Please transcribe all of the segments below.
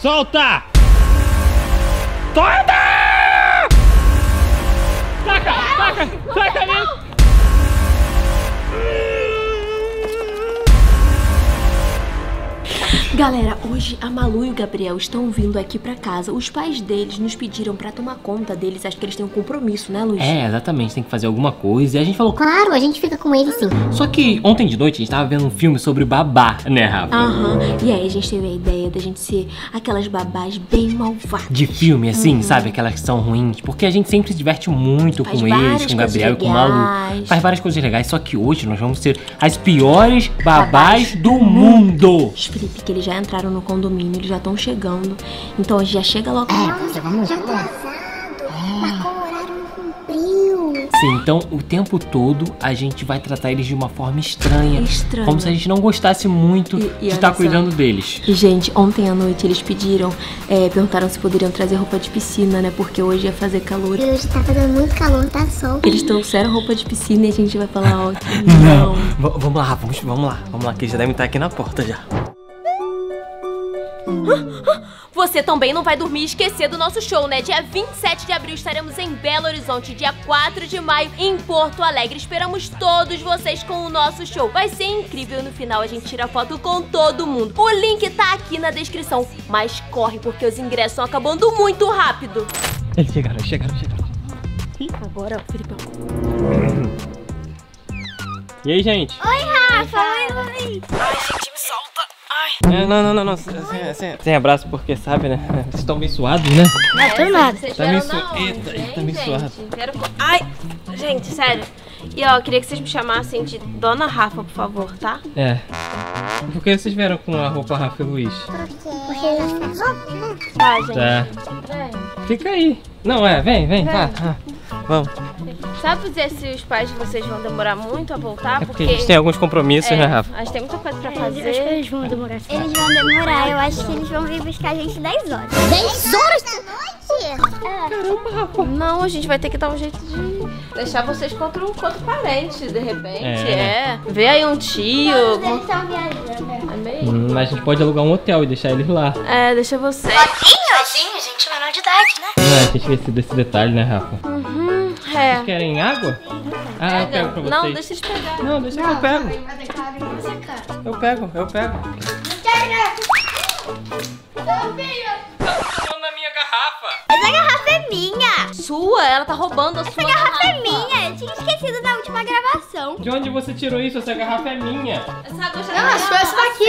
Solta! Solta! Saca ali! Galera, hoje a Malu e o Gabriel estão vindo aqui pra casa. Os pais deles nos pediram pra tomar conta deles. Acho que eles têm um compromisso, né, Luiz? É, exatamente, tem que fazer alguma coisa. E a gente falou, Claro, a gente fica com ele sim. só que ontem de noite a gente tava vendo um filme sobre babá, né, Rafa? Aham. E aí a gente teve a ideia da gente ser aquelas babás bem malvadas. De filme, assim, sabe? Aquelas que são ruins. Porque a gente sempre se diverte muito Faz com várias eles, com o Gabriel e coisas com o Malu. legais. Faz várias coisas legais. Só que hoje nós vamos ser as piores babás do mundo. Felipe, que eles já entraram no condomínio, eles já estão chegando. Então a gente já chega logo. Vamos já atrasado. Marcou o horário, não cumpriu. Sim, então o tempo todo a gente vai tratar eles de uma forma estranha. Estranha. Como se a gente não gostasse muito E de olha estar só. cuidando deles. E, gente, ontem à noite eles perguntaram se poderiam trazer roupa de piscina, né? Porque hoje ia fazer calor. E hoje tá fazendo muito calor, tá sol. Eles trouxeram roupa de piscina e a gente vai falar, ó, que Não. Vamos lá, vamos lá, que eles já devem estar aqui na porta já. Você também não vai dormir e esquecer do nosso show, né? Dia 27 de abril estaremos em Belo Horizonte, dia 4 de maio em Porto Alegre. Esperamos todos vocês com o nosso show. Vai ser incrível, no final a gente tira foto com todo mundo. O link tá aqui na descrição, mas corre porque os ingressos estão acabando muito rápido. Eles chegaram. Agora, Felipe. E aí, gente? Rafa, oi. Não. Sem abraço porque sabe, né? Vocês estão bem suados, né? Não tô nada. Vocês Tá meio vieram da onde, Eita, hein, tá meio gente? suado. Ai, gente, sério. E ó, eu queria que vocês me chamassem de Dona Rafa, por favor, tá? É. Por que vocês vieram com a roupa Rafa e Luiz? Porque ele casou. Tá, gente. Tá. Vem. Fica aí. Não, vem, tá. Vamos. Sabe dizer se os pais de vocês vão demorar muito a voltar? É porque a gente tem alguns compromissos, né, Rafa? A gente tem muita coisa pra Acho que fazer. eles vão demorar. Eles vão demorar, eu acho que eles vão vir buscar a gente 10 horas. 10 horas da noite? Não, a gente vai ter que dar um jeito de deixar vocês contra um parente, de repente. É. Vê aí um tio. Eles estão viajando. É mesmo? Mas a gente pode alugar um hotel e deixar eles lá. É, deixa você. Sozinho, gente, menor de idade, né? Não é, tinha esquecido desse detalhe, né, Rafa? É. Vocês querem água? Ah, eu pego pra vocês. Não, deixa eles pegar. Não, deixa que eu pego. Eu pego. Tá na minha garrafa. Essa garrafa é minha. Sua? Ela tá roubando a sua Essa garrafa é minha. Eu tinha esquecido da última gravação. De onde você tirou isso? Essa garrafa é minha. Essa água já Não, a sua é essa daqui,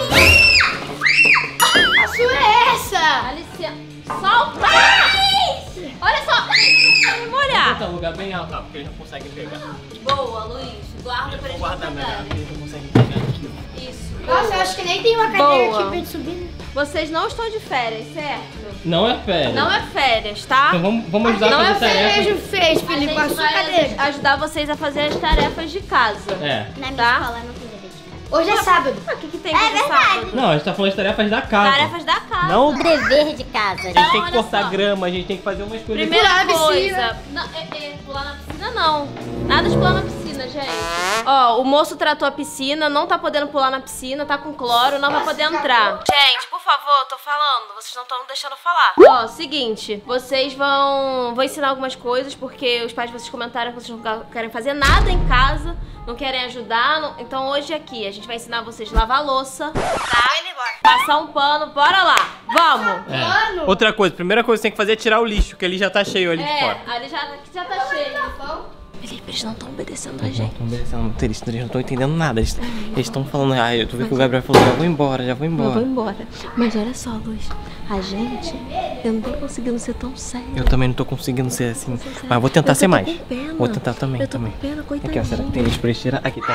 ó. A sua é essa. Alicia, solta! Olha só! Vai me molhar. Tá um lugar bem alto, porque eles não conseguem pegar. Boa, Luiz. Guarda pra eles não Guarda na garrafa, pegarem. eles não conseguem pegar aqui. Isso. Nossa, eu acho que nem tem uma cadeira Boa. aqui pra gente subir. Vocês não estão de férias, certo? Não é férias. Não é férias, tá? Então vamos ajudar Não a é fazer tarefas. fez, A Felipe, gente a sua vai cadeira. ajudar vocês a fazer as tarefas de casa. É. Na minha Tá? escola não tem dever de casa. Hoje é sábado. Ah, o que tem É de verdade. sábado? Não, a gente tá falando de tarefas da casa. Tarefas da casa. Não, Dever de casa. a gente tem que olha cortar só. grama, a gente tem que fazer umas coisas. Primeira Pular na coisa. Não, pular na piscina não. Nada de pular na piscina, gente. Ó, o moço tratou a piscina, não tá podendo pular na piscina, tá com cloro, não vai poder entrar. Gente, por favor, tô falando, vocês não estão deixando eu falar. Ó, seguinte, vocês vão ensinar algumas coisas, porque os pais de vocês comentaram que vocês não querem fazer nada em casa, não querem ajudar, então hoje aqui a gente vai ensinar vocês a lavar a louça, tá? Passar um pano, bora lá, vamos! É. Outra coisa, primeira coisa que você tem que fazer é tirar o lixo, que ele já tá cheio ali de fora. Ali já tá cheio. Felipe, eles não estão obedecendo a Não gente. estão obedecendo, eles não estão entendendo nada. Eles estão falando, eu tô vendo que o Gabriel falou, já vou embora. Eu vou embora. Mas olha só, Luiz, a gente, eu não tô conseguindo ser tão sério. Eu também não tô conseguindo ser assim, Sério. mas vou tentar Eu ser tô mais. com pena. Vou tentar também, Eu tô também. com pena, coitadinho. Aqui, ó, será que tem lixo pra eles tirar? Aqui, tem.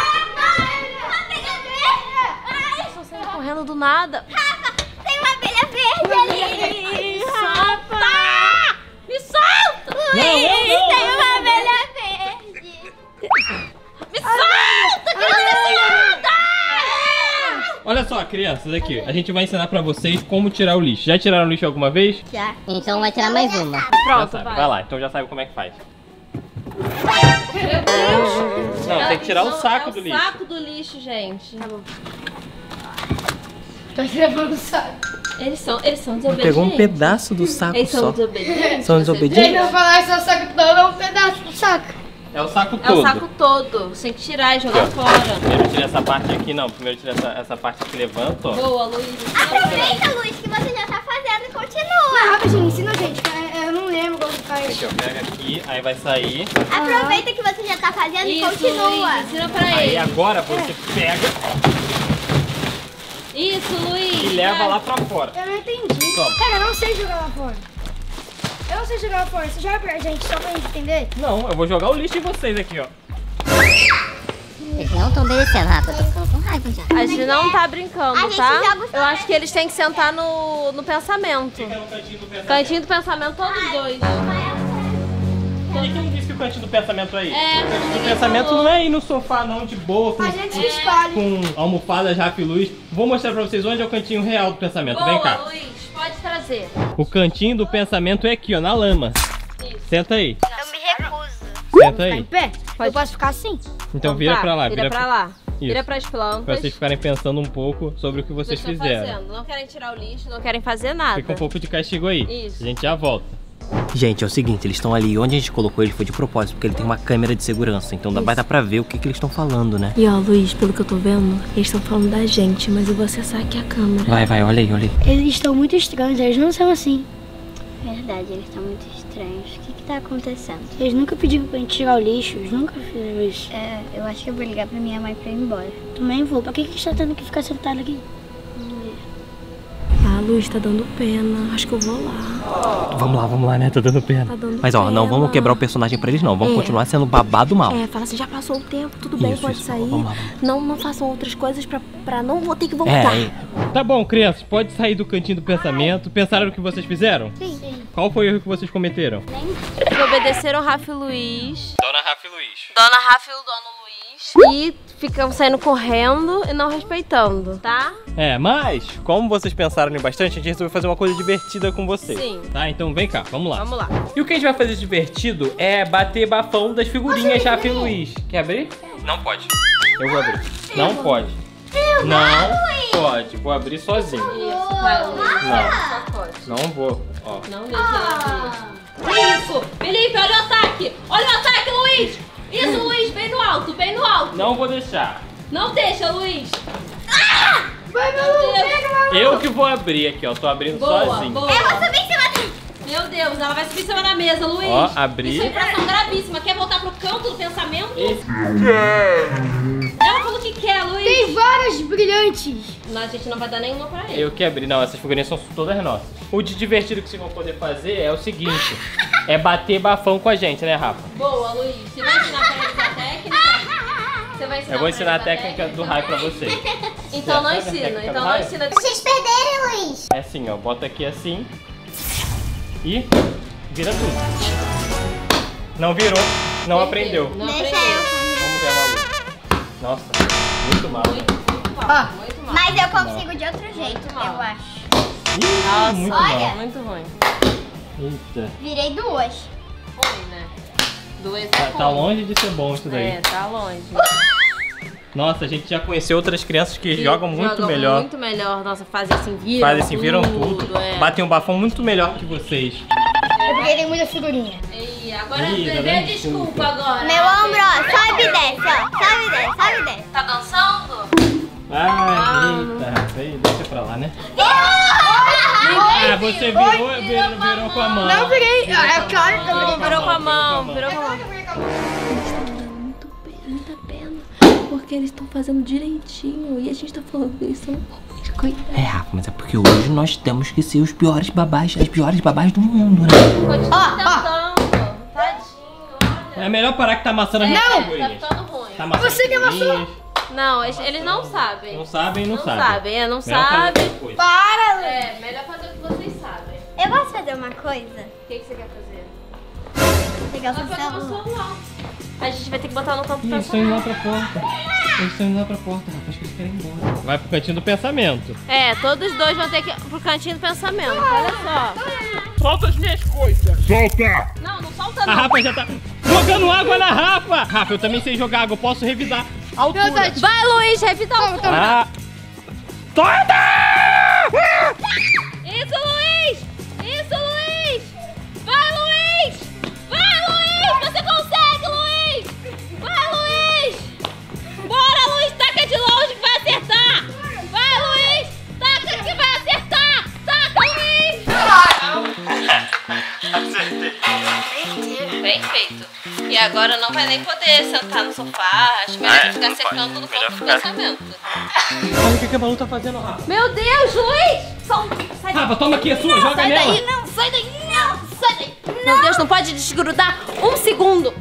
Estão saindo correndo do nada. Tem uma abelha verde ali. Solta! Me solta! Tem uma abelha verde. Me solta! Que não tem nada! Olha só, crianças, aqui. A gente vai ensinar pra vocês como tirar o lixo. Já tiraram o lixo alguma vez? Já. Então vai tirar mais uma. Já Pronto, sabe. vai. Vai lá, então já sabe como é que faz. Meu Deus. Não, tem que tirar o saco do É o lixo. saco do lixo, gente. Tô levando o saco. Eles são desobedientes. Pegou um pedaço do saco Eles são só. desobedientes. São desobedientes? Não falar esse saco todo, é um pedaço do saco. É o saco É todo. o saco todo. Você tem que tirar e jogar fora. Primeiro tira essa parte aqui, não. Primeiro tira essa parte que levanta, ó. Boa, Luiz. Aproveita, Luiz, que você já tá fazendo e continua. Rapidinho, ensina a gente, eu não lembro como faz. Aqui, ó. Pega aqui, aí vai sair. Aproveita que você já tá fazendo e Isso, continua. Luiz. Ensina pra Aí ele. agora você pega Isso, Luiz. e leva vai. lá pra fora. Eu não entendi. Toma. Cara, eu não sei jogar lá fora. Eu não sei jogar lá fora. Você joga pra gente, só pra gente entender? Não, eu vou jogar o lixo em vocês aqui, ó. Eles não estão obedecendo, Rafa. Eu tô ficando com raiva já. A gente não tá brincando, A gente tá? joga os Eu acho que eles têm que sentar no pensamento. Fica no cantinho do pensamento. Cantinho do pensamento, todos dois. E quem disse que o cantinho do pensamento é aí? É, O cantinho do ninguém pensamento falou. não é ir no sofá, não, de boa, com, A gente escolhe. com almofada, Rafa e Luz. Vou mostrar pra vocês onde é o cantinho real do pensamento. Vem cá. Boa, Luiz. Pode trazer. O cantinho do pensamento é aqui, ó, na lama. Isso. Senta aí. Eu me recuso. Senta Tá em aí. pé? Pode. Eu posso ficar assim? Então vira tá, pra lá. Vira pra lá. Isso. Vira pras plantas. Pra vocês ficarem pensando um pouco sobre o que vocês Estão fizeram. fazendo. Não querem tirar o lixo, não querem fazer nada. Fica um pouco de castigo aí. Isso. A gente já volta. Gente, é o seguinte, eles estão ali. Onde a gente colocou ele foi de propósito, porque ele tem uma câmera de segurança. Então vai dar pra ver o que eles estão falando, né? E ó, Luiz, pelo que eu tô vendo, eles estão falando da gente, mas eu vou acessar aqui a câmera. Vai, olha aí, olha aí. Eles estão muito estranhos, eles não são assim. Verdade, eles estão muito estranhos. O que tá acontecendo? Eles nunca pediram pra gente tirar o lixo, eles nunca fizeram isso. É, eu acho que eu vou ligar pra minha mãe pra ir embora. Também vou. Por que a gente tá tendo que ficar sentado aqui? Ah, Luiz, tá dando pena. Acho que eu vou lá. Vamos lá, né? Tá dando pena. Tá dando Mas ó, não pena. vamos quebrar o personagem pra eles não. Vamos É. continuar sendo babado mal. É, fala assim, já passou o tempo, tudo bem, Isso, pode isso. sair. Vamos lá, Não façam outras coisas pra não vou ter que voltar. Tá bom, crianças, pode sair do cantinho do pensamento. Pensaram no que vocês fizeram? Sim. Qual foi o erro que vocês cometeram? Obedeceram Rafa e Luiz. Dona Rafa e Luiz. Dona Rafa e o dono Luiz. E ficam saindo correndo e não respeitando, tá? É, mas como vocês pensaram ali bastante, a gente resolveu fazer uma coisa divertida com vocês. Sim. Tá, então vem cá, vamos lá. Vamos lá. E o que a gente vai fazer de divertido é bater bafão das figurinhas Rafa e Luiz. Quer abrir? Não pode. Eu vou abrir. Não pode. Não pode. Vou abrir sozinho. Isso, vai, Luiz. Só pode. Não vou. Ó. Não deixa ela abrir. Isso! Felipe, olha o ataque! Olha o ataque, Luiz! Isso, Luiz, bem no alto, bem no alto! Não vou deixar. Não deixa, Luiz! Vai, Meu Malu, Deus. pega, Malu! Eu que vou abrir aqui, ó. Tô abrindo Boa, sozinho. boa! Eu vou subir em cima dele. Meu Deus, ela vai subir em cima da mesa, Luiz! Ó, abri. Isso é infração gravíssima. Quer voltar pro canto do pensamento? Esse- Ela falou que quer, Luiz! Tem várias brilhantes. Não, a gente não vai dar nenhuma pra ele. Eu que abri. Não, essas figurinhas são todas nossas. O de divertido que vocês vão poder fazer é o seguinte. É bater bafão com a gente, né, Rafa? Boa, Luiz. Você vai ensinar pra eles a técnica? Você vai ensinar Eu vou pra ensinar a eles técnica do raio pra vocês. Então não Sabe a ensina, técnica então do não raio? ensina. Vocês perderam, Luiz. É assim, ó. Bota aqui assim. E vira tudo. Não virou. Não aprendeu. Não Deixa aprendeu. eu. Vamos ver a Malu. Nossa, muito mal. Muito mal, muito mal. Mas eu consigo de outro jeito, mal. eu acho. Ih, Nossa, muito olha. mal. Muito ruim. Eita. Virei duas. Ruim, né? Dois Tá longe de ser bom isso daí. É, tá longe. Nossa, a gente já conheceu outras crianças que jogam muito melhor. Muito melhor. Nossa, fazem assim, viram. Fazem assim, viram tudo. É. Batem um bafão muito melhor que vocês. É porque tem muita figurinha. E agora Ih, tá dê dando desculpa desculpa. agora. Meu ombro, ó, sobe e desce, ó. Sobe e desce, sobe e desce. Tá dançando? Eita, deixa pra lá, né? Ah, você virou com a mão. Não virei. É claro que eu virei. Virou com a mão, virou com a mão. Eles estão dando muita pena. Porque eles estão fazendo direitinho. E a gente tá falando que eles são ruins. Coitado. É, Rafa, mas é porque hoje nós temos que ser os piores babás, as piores babás do mundo, né? Continua tentando. Tadinho, olha. É melhor parar que tá amassando as Tá figurinhas. ficando ruim. Tá amassando Você que as figurinhas. Não, eles não sabem. Não sabem, não Não sabem. sabem, não Melhor fazer sabem. outra coisa. Para! É, melhor fazer o que vocês sabem. Eu posso fazer uma coisa? O que você quer fazer? Pegar o Vai seu pegar o celular. celular. A gente vai ter que botar no campo Ih, eles estão indo lá pra porta. Eles estão indo lá pra porta, Rafa. Acho que eles querem ir embora. Vai pro cantinho do pensamento. É, todos dois vão ter que ir pro cantinho do pensamento. Olha só. Solta as minhas coisas. Solta! Não, não solta A não. Rafa já tá jogando água na Rafa. Rafa, eu também sei jogar água. Eu posso revidar a altura. Vai, Luiz, revida o Ah. Solta! bem feito. E agora não vai nem poder sentar no sofá. Acho melhor ficar secando no campo do pensamento. Olha o que a Malu tá fazendo, Rafa. Meu Deus, Luiz! Sai daí. Rafa, toma aqui a sua, joga nela. Sai daí, não, sai daí, não, sai daí. Meu Deus, não pode desgrudar um segundo.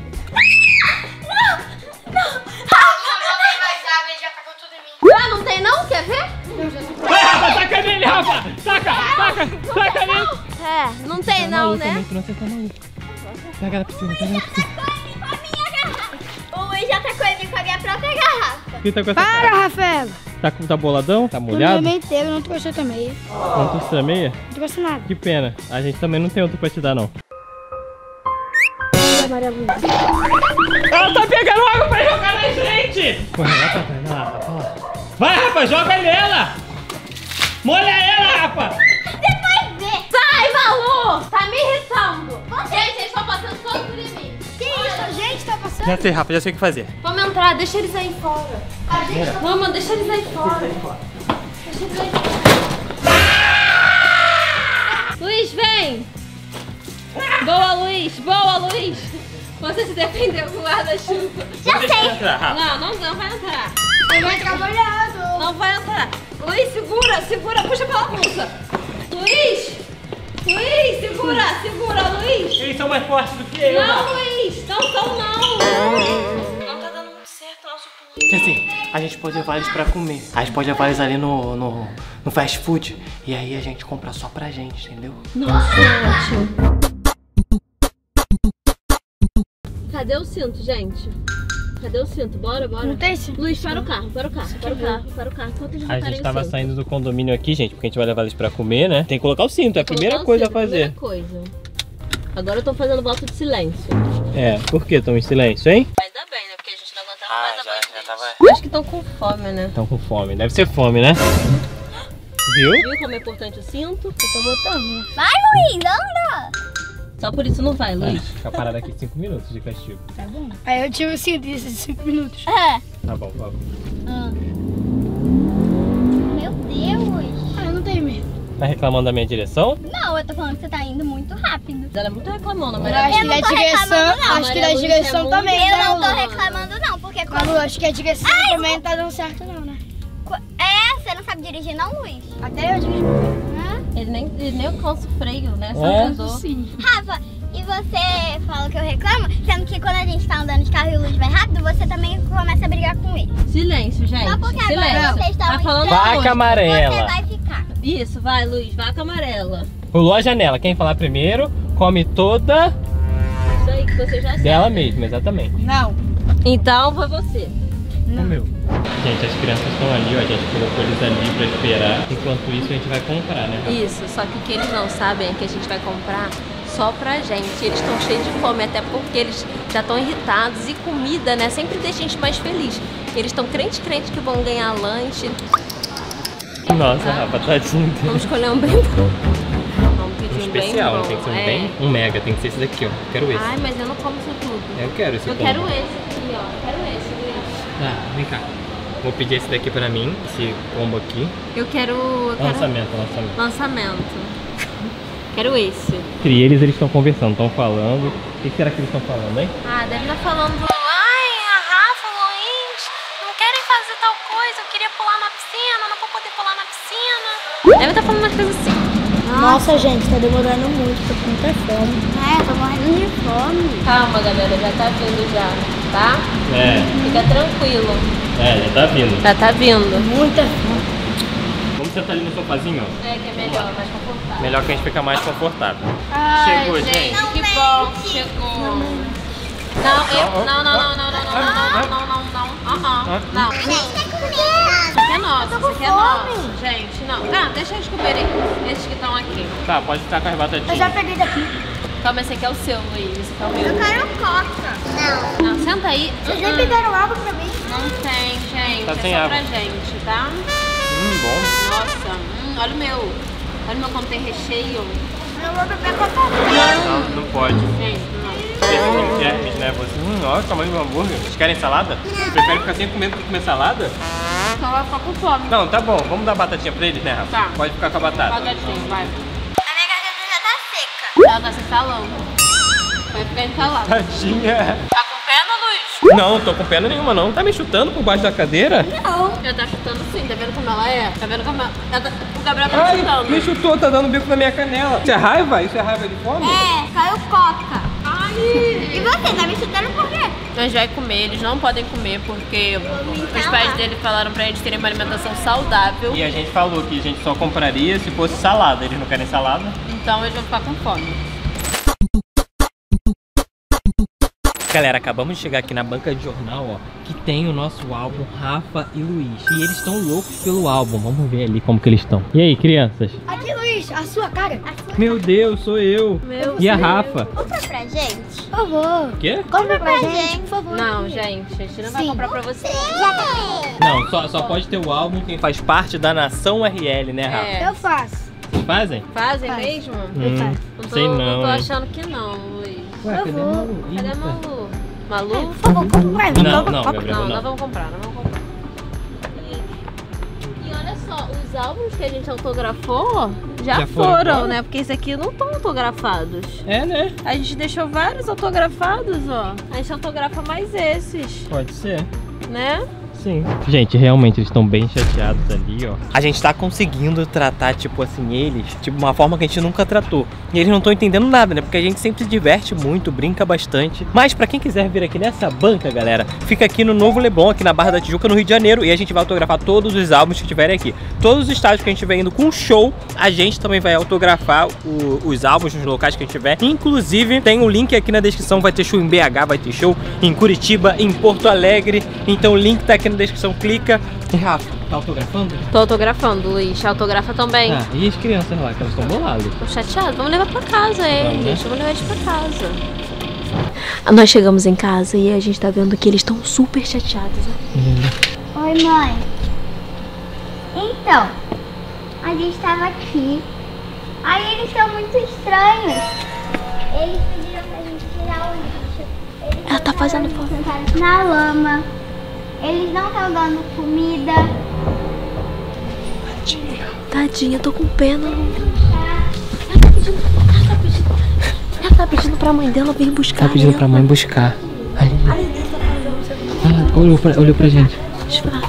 Ah, não tem não? Quer ver? Vai, Rafa, taca nele, Rafa! Taca nele! É, não tem não, né? Pega na piscina, pega na piscina. O Luiz já tá com ele com a minha própria garrafa. Para, Rafael. Tá boladão? Tá molhado? Eu inteiro, não trouxe outra meia. Não trouxe a meia? Não trouxe nada. Que pena. A gente também não tem outro pra te dar, não. Ela tá pegando água pra jogar na gente! Corre lá, papai. Vai lá, Rafa. Vai, Rafa, joga nela! Molha ela, Rafa! Depois vê. Sai, Malu! Tá me irritando. Gente, eles estão passando todo por mim. Que isso, gente? Tá passando? Já sei, Rafa, já sei o que fazer. Vamos entrar, deixa eles aí fora. Vamos, deixa eles aí fora. Deixa eles aí fora. Luiz, vem! Boa, Luiz! Boa, Luiz! Você se defendeu com o guarda-chuva. Já sei. Não vai entrar. Ele vai trabalhando. Não vai entrar. Luiz, segura, puxa pela bolsa. Luiz, segura, Luiz. Eles são mais fortes do que eu, Não, Luiz, não são não. Não tá dando muito certo o nosso pulo. Assim, a gente pode levar eles pra comer. A gente pode levar eles ali no fast food. E aí a gente compra só pra gente, entendeu? Nossa, ótimo. Cadê o cinto, gente? Cadê o cinto? Bora. Não tem cinto. Luiz, para o carro. Enquanto eles A botarem gente o tava cinto. saindo do condomínio aqui, gente, porque a gente vai levar eles pra comer, né? Tem que colocar o cinto, é a primeira coisa a fazer. Primeira coisa. Agora eu tô fazendo voto de silêncio. É, por que estão em silêncio, hein? Ainda bem, né? Porque a gente não aguentava mais a voz deles. Acho que estão com fome, né? Estão com fome, deve ser fome, né? Viu? Viu como é importante o cinto? Eu tô botando. Vai, Luiz, anda. Só por isso não vai, Luiz. Ficar parado aqui 5 minutos de castigo. Tá bom. Aí eu tiro o cinto desses 5 minutos. É. Tá bom, vamos. Meu Deus. Ah, eu não tenho medo. Tá reclamando da minha direção? Não, eu tô falando que você tá indo muito rápido. Ela é muito reclamona, Eu mas acho Eu que não da tô direção, reclamando, não. acho que da Maria direção Lúcia é também. Eu né, não tô Lu? reclamando não, porque Malu, acho que a direção também não tá dando certo não, né? você não sabe dirigir não, Luiz? Até eu dirijo. ele nem alcança o freio, né? Só É? andou. Sim. Rafa, e você fala que eu reclamo, sendo que quando a gente tá andando de carro e o Luiz vai rápido, você também começa a brigar com ele. Silêncio, gente. Só porque agora Silêncio. vocês estão Tá falando estranhos, Vaca aonde? amarela. Você vai ficar. Isso, vai, Luiz. Vaca amarela. Pulou a janela. Quem falar primeiro, come toda Isso aí que você já sabe. dela mesma, exatamente. Não. Então foi você. Comeu. Gente, as crianças estão ali, ó. A gente colocou eles ali pra esperar. Enquanto isso, a gente vai comprar, né? Isso, só que o que eles não sabem é que a gente vai comprar só pra gente. Eles estão cheios de fome, até porque eles já estão irritados. E comida, né, sempre deixa a gente mais feliz. Eles estão crente que vão ganhar lanche. Nossa, Rafa, tadinho. Vamos escolher um bem bom. Vamos pedir um bem Especial, bom. tem que ser um bem. Um mega, tem que ser esse daqui, ó. Quero esse. Ai, mas eu não como isso tudo. Eu quero esse Eu combo. quero esse aqui, ó. Eu quero esse, Luiz. Tá, vem cá. Vou pedir esse daqui pra mim, esse combo aqui. Eu quero... Lançamento. Lançamento. Quero esse. E eles estão conversando, estão falando. O que será que eles estão falando, hein? Ah, deve estar falando... Ai, a Rafa, o Luiz, não querem fazer tal coisa. Eu queria pular na piscina, não vou poder pular na piscina. Deve estar falando umas coisas assim. Nossa, gente, tá demorando muito, tô com muita fome. É, eu tô morrendo de fome. Calma, galera, já tá vindo já, tá? É, Fica tranquilo. já tá vindo. Já tá vindo. Muita fome. Vamos sentar ali no sofazinho, ó. É que é melhor, mais confortável. Melhor que a gente fica mais confortável. Ai, Chegou, gente. Que bom, chegou. Não, não. Isso aqui é nosso, isso aqui é nosso, gente. Não, deixa eles comerem esses que estão aqui. Tá, pode ficar com as batatinhas. Eu já peguei daqui. Toma, esse aqui é o seu, Luiz. Esse aqui é o meu. Eu quero coca. Não, senta aí. Vocês nem pegaram água pra mim? Não tem, gente. Tá é sem só água. pra gente, tá? Bom. Nossa, olha o meu. Olha o meu como tem recheio. Eu vou beber coca. Não pode. Gente, não. Esse tem germes, né? Você, olha o tamanho do hambúrguer. Vocês querem salada? Preferem ficar sem comer do que comer salada? Então vai ficar com fome. Não, tá bom. Vamos dar batatinha pra eles, né, Rafa? Tá. Pode ficar com a batata. Batatinha, vai. A minha garganta já tá seca. Ela tá se falando. Vai ficar entalado. Tadinha. Tá com pena, Luiz? Não, tô com pena nenhuma não. Tá me chutando por baixo da cadeira? Não. Já tá chutando sim, tá vendo como ela é? Tá vendo como ela... O Gabriel tá Ai, chutando. me chutou, tá dando bico na minha canela. Isso é raiva? Isso é raiva de fome? É, caiu coca. Ai. E você, tá me chutando por quê? Nós vai comer, eles não podem comer porque os pais dele falaram pra eles terem uma alimentação saudável. E a gente falou que a gente só compraria se fosse salada. Eles não querem salada? Então eles vão ficar com fome. Galera, acabamos de chegar aqui na banca de jornal, ó, que tem o nosso álbum Rafa e Luiz. E eles estão loucos pelo álbum. Vamos ver ali como que eles estão. E aí, crianças? Aqui, Luiz, a sua cara. Meu Deus, sou eu. E a Rafa? Compra pra gente. Por favor. O quê? Compra pra gente, por favor. Não, gente, a gente não vai comprar pra você. Não, só pode ter o álbum quem faz parte da Nação RL, né, Rafa? É. Eu faço. Fazem? Fazem mesmo? Sei não, Não tô hein? achando que não, Luiz. Ué, cadê Malu? Cadê a Eita. Malu? Malu? Por favor, compra. Não, Gabriel, Não, não. nós vamos comprar, nós vamos comprar. E olha só, os álbuns que a gente autografou já foram foram, embora? né? Porque esses aqui não estão autografados. É, né? A gente deixou vários autografados, ó. A gente autografa mais esses, Pode ser. né? Sim. Gente, realmente eles estão bem chateados ali, ó. A gente tá conseguindo tratar, tipo assim, eles, tipo, uma forma que a gente nunca tratou. E eles não estão entendendo nada, né? Porque a gente sempre se diverte muito, brinca bastante. Mas pra quem quiser vir aqui nessa banca, galera, fica aqui no Novo Leblon, aqui na Barra da Tijuca, no Rio de Janeiro. E a gente vai autografar todos os álbuns que tiverem aqui. Todos os estádios que a gente estiver indo com show, a gente também vai autografar os álbuns nos locais que a gente tiver. Inclusive, tem um link aqui na descrição, vai ter show em BH, vai ter show em Curitiba, em Porto Alegre. Então o link tá aqui na descrição, clica. E Rafa, tá autografando? Tô autografando, Luiz. Autografa também. Ah, e as crianças lá, que elas estão boladas? Tô chateado. Vamos levar pra casa eles. Vamos levar eles pra casa. Nós chegamos em casa e a gente tá vendo que eles estão super chateados. Ó. Oi, mãe. Então, a gente tava aqui. Aí eles estão muito estranhos. Eles pediram pra gente tirar o lixo. Ela tá fazendo fome. Sentados na lama. Eles não estão dando comida. Tadinha, eu tô com pena. Ela tá pedindo pra mãe dela vir buscar. Tá pedindo pra mãe buscar. Ali. Olhou pra gente. Deixa eu falar.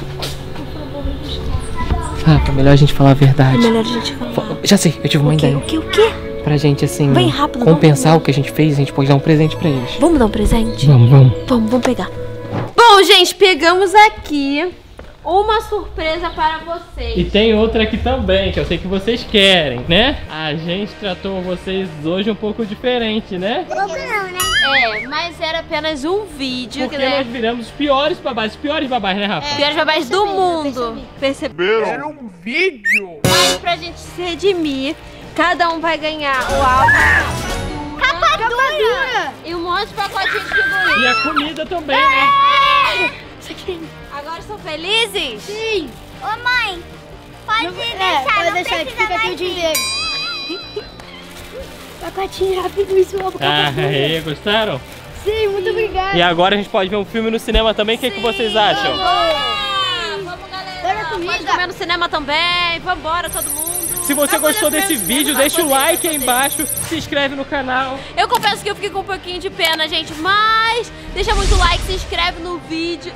Rafa, melhor a gente falar a verdade. É melhor a gente falar. Já sei, eu tive uma ideia. O quê? Pra gente, assim, Vem rápido, compensar o que a gente fez, a gente pode dar um presente pra eles. Vamos dar um presente? Vamos. Vamos pegar. Bom, gente, pegamos aqui uma surpresa para vocês. E tem outra aqui também, que eu sei que vocês querem, né? A gente tratou vocês hoje um pouco diferente, né? Pouco não, né? É, mas era apenas um vídeo, Porque nós viramos os piores babás, né, Rafa? piores babás do mundo. Perceberam? Era um vídeo. Mas pra gente se redimir, cada um vai ganhar o álbum. Capa dura! E um monte de pacotinho de figurinha. E a comida também, né? Agora estão felizes? Sim. Ô, mãe, pode deixar, Pode não deixar, precisa fica aqui o mais dia vir. inteiro. Pacotinho rápido, isso é uma Aí, gostaram? Sim, muito obrigada. E agora a gente pode ver um filme no cinema também, o que vocês acham? Vamos, galera. Pode comer no cinema também. Vambora, todo mundo. Se você gostou desse vídeo, deixa o like aí embaixo, se inscreve no canal. Eu confesso que eu fiquei com um pouquinho de pena, gente, mas deixa muito like, se inscreve no vídeo.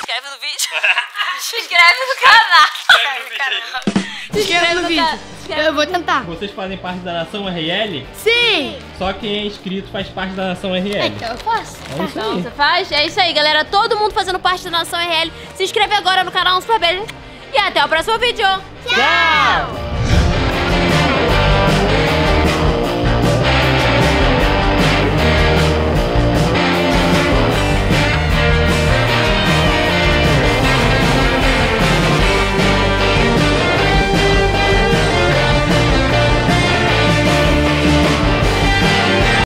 Se inscreve no canal. Se inscreve no vídeo. Eu vou tentar. Vocês fazem parte da Nação RL? Sim. Só quem é inscrito faz parte da Nação RL. Então eu faço. É isso Então, aí. você faz? É isso aí, galera. Todo mundo fazendo parte da Nação RL. Se inscreve agora no canal, um super beijo. E até o próximo vídeo. Tchau!